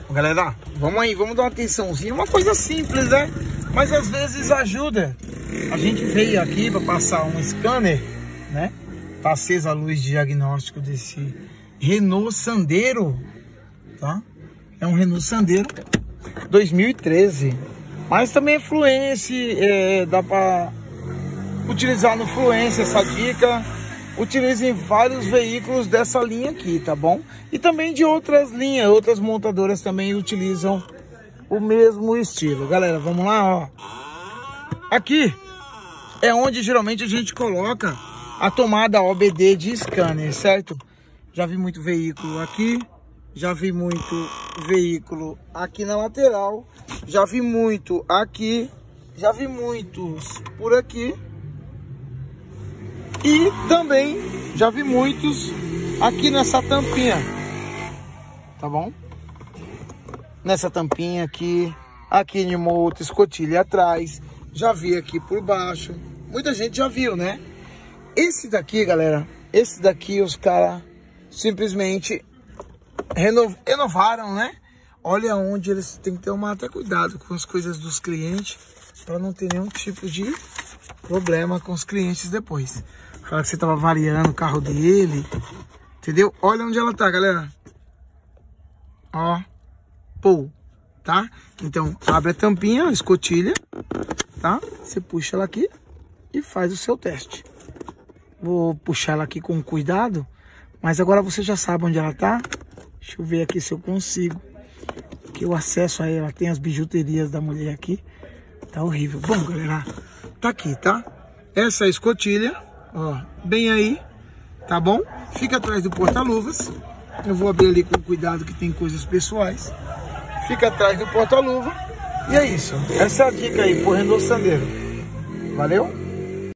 Galera, vamos aí, vamos dar uma atençãozinha. Uma coisa simples, né? Mas às vezes ajuda. A gente veio aqui para passar um scanner, né? Tá acesa a luz de diagnóstico desse Renault Sandero, tá? É um Renault Sandero 2013. Mas também é Fluence, dá para utilizar no Fluence essa dica. Utilize em vários veículos dessa linha aqui, tá bom? E também de outras linhas, outras montadoras também utilizam o mesmo estilo. Galera, vamos lá, ó. Aqui é onde geralmente a gente coloca a tomada OBD de scanner, certo? Já vi muito veículo aqui, já vi muito veículo aqui na lateral, já vi muito aqui, já vi muitos por aqui. E também já vi muitos aqui nessa tampinha, tá bom? Nessa tampinha aqui, aqui em uma outra escotilha atrás, já vi aqui por baixo. Muita gente já viu, né? Esse daqui, galera, esse daqui os caras simplesmente renovaram, né? Olha onde eles têm que tomar até cuidado com as coisas dos clientes para não ter nenhum tipo de problema com os clientes depois. Fala que você tava variando o carro dele, entendeu? Olha onde ela tá, galera. Ó, pô, tá? Então, abre a tampinha, a escotilha, tá? Você puxa ela aqui e faz o seu teste. Vou puxar ela aqui com cuidado, mas agora você já sabe onde ela tá. Deixa eu ver aqui se eu consigo. Que o acesso a ela tem as bijuterias da mulher aqui. Tá horrível. Bom, galera, tá aqui, tá? Essa é a escotilha. Ó, bem aí, tá bom? Fica atrás do porta-luvas. Eu vou abrir ali com cuidado que tem coisas pessoais. Fica atrás do porta-luva. E é isso. Essa é a dica aí pro Renault Sandero. Valeu?